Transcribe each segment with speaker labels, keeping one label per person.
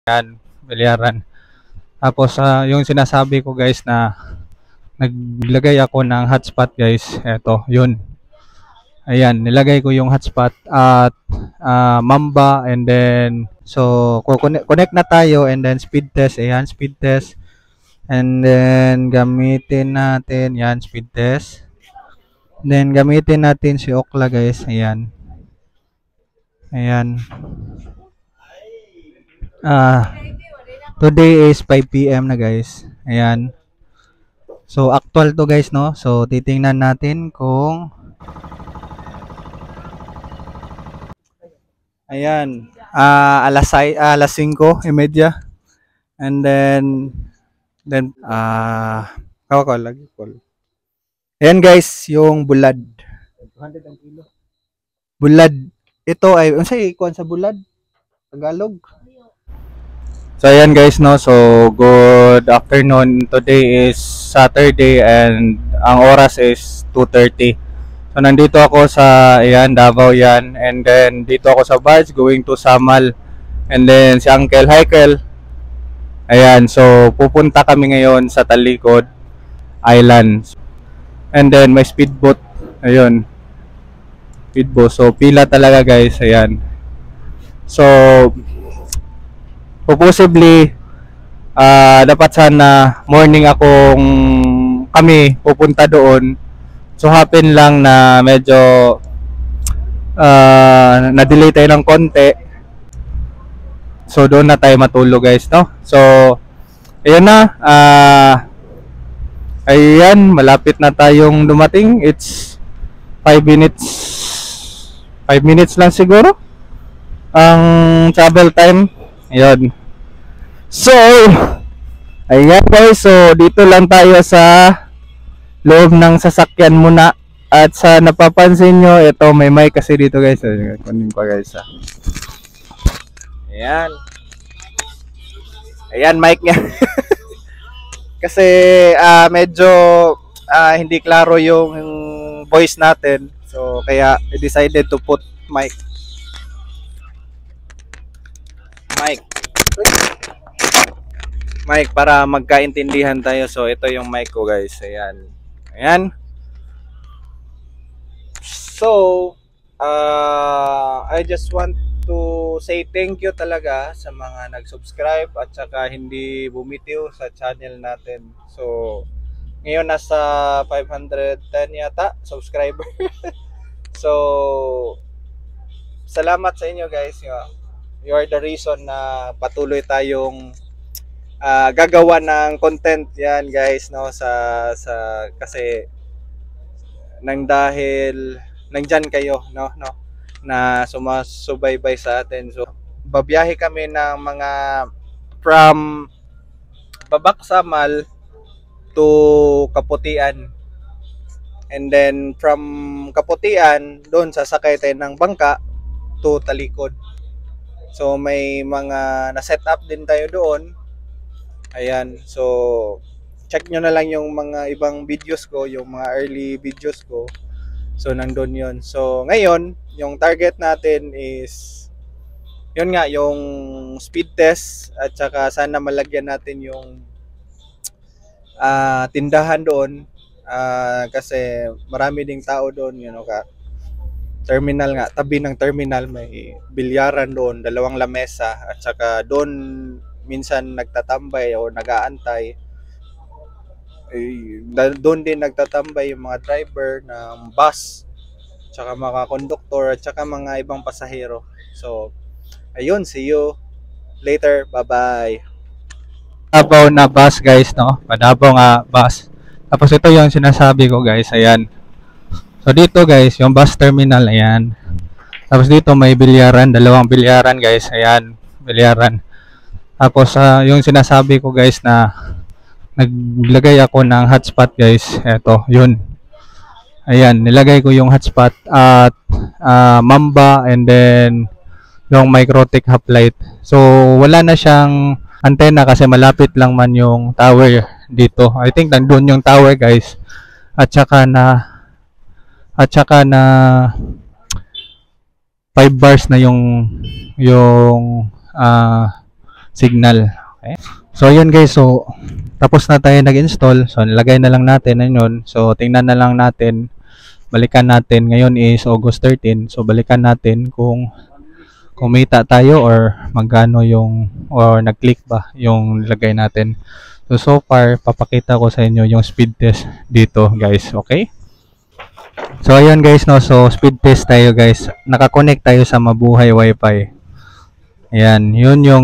Speaker 1: Yan, bilyaran. Tapos yung sinasabi ko guys na naglagay ako ng hotspot guys. Eto, yun. Ayan, nilagay ko yung hotspot at Mamba, and then so connect na tayo, and then speed test. Ayan, speed test. And then gamitin natin yan, speed test. Then gamitin natin si Okla guys. Ayan. Ayan. Today is 5 PM na guys. Ayan. So actual to guys, no? So titingnan natin kung ayan, alas 5:30. And then call lagi call. Ayan guys, yung bulad. 200 ang kilo. Bulad. Ito ay unsay kuan sa bulad? Tagalog. So ayan guys, no. So good afternoon. Today is Saturday and ang oras is 2:30. So nandito ako sa ayan, Davao yan, and then dito ako sa Barge going to Samal. And then si Uncle Hikel. Ayan, so pupunta kami ngayon sa Talikod Island. And then may speedboat. Ayun. Speedboat. So pila talaga guys, ayan. So possibly dapat sana morning akong kami pupunta doon. So happen lang na medyo na-delay tayo ng konti. So doon na tayo matulog guys, no? So ayan na, ayan, malapit na tayong dumating. It's 5 minutes lang siguro ang travel time. Ayan. So ayan guys, so dito lang tayo sa loob ng sasakyan muna. At sa napapansin nyo, ito may mic kasi dito guys. Kunin ko guys. Ayan. Ayan mic niya. Kasi medyo hindi klaro yung voice natin. So kaya I decided to put mic. Mic para magkaintindihan tayo. So ito yung mic ko guys. Ayan. Ayan. So I just want to say thank you talaga sa mga nag-subscribe at saka hindi bumitiw sa channel natin. So ngayon nasa 510 yata subscriber. So salamat sa inyo guys. You are the reason na patuloy tayong gagawa ng content yan guys, no, sa kasi nang dahil nandyan kayo, no na sumasubaybay sa atin. So babiyahe kami ng mga from Babak Samal to Kaputian, and then from Kaputian doon sasakay tayo ng bangka to Talikod. So may mga na-set up din tayo doon. Ayan, so check nyo na lang yung mga ibang videos ko, yung mga early videos ko. So nandun yun. So ngayon, yung target natin is yun nga, yung speed test, at saka sana malagyan natin yung tindahan doon. Kasi marami ding tao doon, terminal nga, tabi ng terminal may bilyaran doon, 2 lamesa, at saka doon minsan nagtatambay o nag-aantay. Doon din nagtatambay yung mga driver ng bus, tsaka mga konduktor, at saka mga ibang pasahero. So ayun, see you later, bye bye. Padabaw na bus guys, no? Padabaw nga bus. Tapos ito yung sinasabi ko guys, ayan. So dito guys, yung bus terminal, ayan. Tapos dito may bilyaran, 2 bilyaran guys, ayan, bilyaran. Tapos yung sinasabi ko guys na naglagay ako ng hotspot guys. Eto, yun. Ayan, nilagay ko yung hotspot at Mamba, and then yung Microtech Hoplite. So wala na siyang antenna kasi malapit lang man yung tower dito. I think nandun yung tower guys. At saka na 5 bars na yung
Speaker 2: signal. Okay? So yun guys, so tapos na tayo nag-install. So nilagay na lang natin ayun. So tingnan na lang natin, balikan natin. Ngayon is August 13. So balikan natin kung kumita tayo or magkano yung or nag-click ba yung nilagay natin. So far papakita ko sa inyo yung speed test dito guys, okay? So ayun guys no, so speed test tayo guys. Naka-connect tayo sa Mabuhay Wi-Fi. Ayan,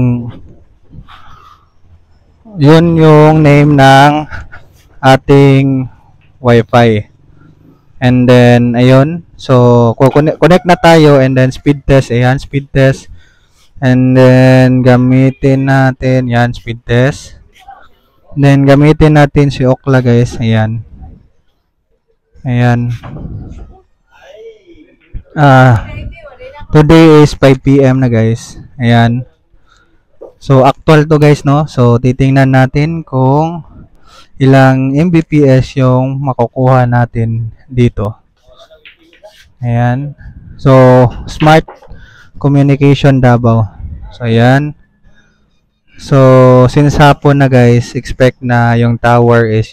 Speaker 2: yun yung name ng ating Wi-Fi. And then ayun, so connect na tayo and then speed test, ayan, speed test. And then gamitin natin, yan, speed test. Then gamitin natin si Okla guys, ayan. Ayan. Today is 5 PM na guys. Ayan. So actual to guys no. So titingnan natin kung ilang Mbps yung makukuha natin dito. Ayan. So smart communication Davao. So ayan. So since hapon na guys, expect na yung tower is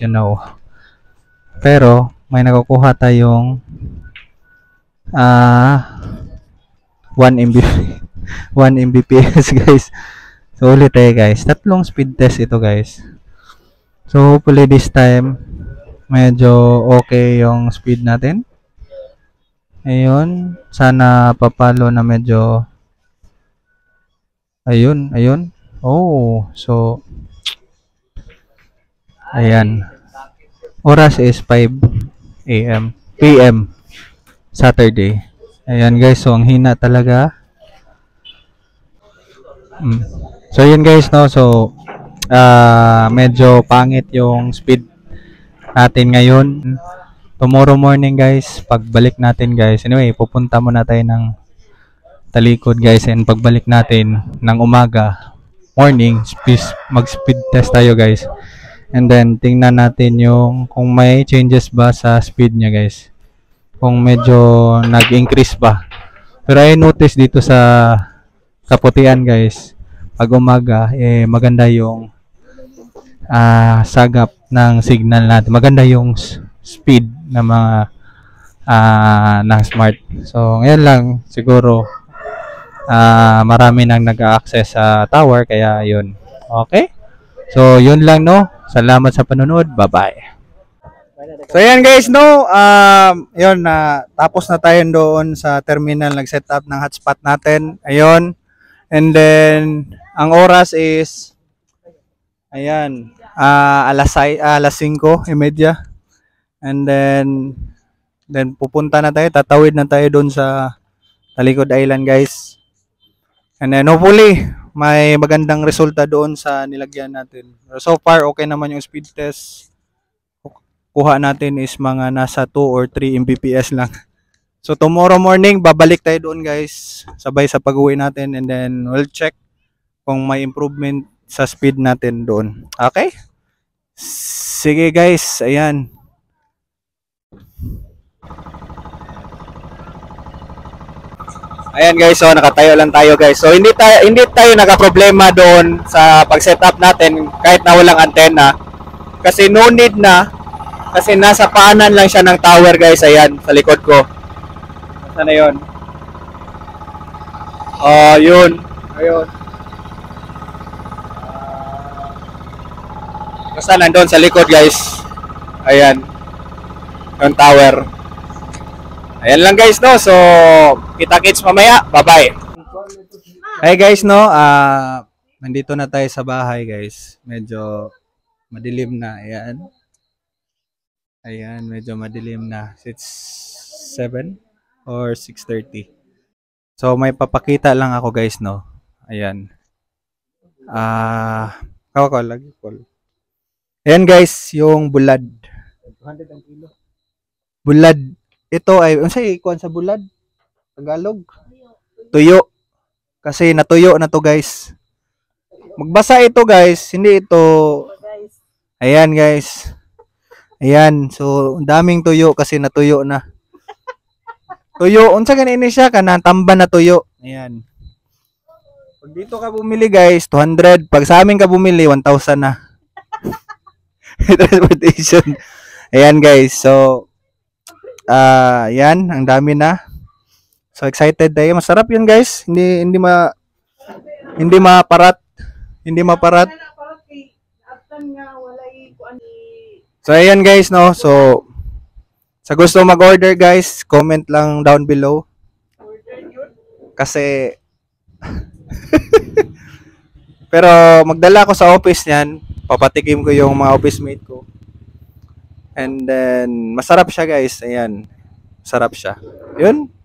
Speaker 2: pero may nakukuha tayong 1 Mbps guys. So ulit guys, tatlong speed test ito guys. So hopefully this time medyo okay yung speed natin. Ayun, sana papalo na medyo ayun. Oh, so ayan. Oras is 5 PM Saturday. Ayan guys, so ang hina talaga. So yun guys no, so medyo pangit yung speed natin ngayon. Tomorrow morning guys, pagbalik natin guys, anyway pupunta muna tayo ng Talikod guys, and pagbalik natin ng umaga morning, mag speed test tayo guys. And then tingnan natin yung kung may changes ba sa speed niya guys, kung medyo nag-increase ba. Pero I notice dito sa Kaputian guys, pag umaga maganda yung sagap ng signal natin, maganda yung speed ng mga ng smart. So ngayon lang siguro marami nang nag-access sa tower, kaya yun. Okay, so yun lang no, salamat sa panonood, bye bye. So yan guys no, yun tapos na tayo doon sa terminal, nag-set up ng hotspot natin. Ayun. And then ang oras is ayan, alas 5:30. And then pupunta na tayo, tatawid na tayo doon sa Talikod Island guys. And then hopefully may magandang resulta doon sa nilagyan natin. So far okay naman yung speed test. Kuha natin is mga nasa 2 or 3 Mbps lang. So tomorrow morning babalik tayo doon guys, sabay sa pag-uwi natin, and then we'll check kung may improvement sa speed natin doon. Okay? Sige guys, ayan. Ayan guys, so nakatayo lang tayo guys. So hindi tayo naka-problema doon sa pag-setup natin kahit na walang antena. Kasi no need na, kasi nasa paanan lang siya ng tower guys. Ayan, sa likod ko. Sana yun? Yun. Ayun. Basta nandun sa likod guys. Ayan. Yung tower. Ayan lang guys no. So kita-kits mamaya. Bye-bye. Hey guys no. Nandito na tayo sa bahay guys. Medyo madilim na. Ayan. Ayan. Medyo madilim na. It's 7 or 6:30. So may papakita lang ako guys no. Ayan. Call. Ayan guys, yung bulad. 200 ang kilo. Bulad. Ito ay unsay kuan sa bulad? Tagalog. Tuyo. Kasi natuyo na to guys. Magbasa ito guys, hindi ito. Ayan guys. Ayan, so daming tuyo kasi natuyo na. Tuyo, unsa ganini siya kanang tamban na tuyo. Ayan.
Speaker 1: Pag dito ka bumili guys, 200. Pag sa amin ka bumili, 1,000 na. Transportation. Ayan guys. So, yan. Ang dami na. So, excited tayo. Masarap yun guys. Hindi maparat. Hindi maparat. So, ayan guys, no. So, sa gusto mag-order guys, comment lang down below. Kasi, pero magdala ko sa office niyan, papatikim ko yung mga office mate ko. And then, masarap siya guys. Ayan. Masarap siya. Yun.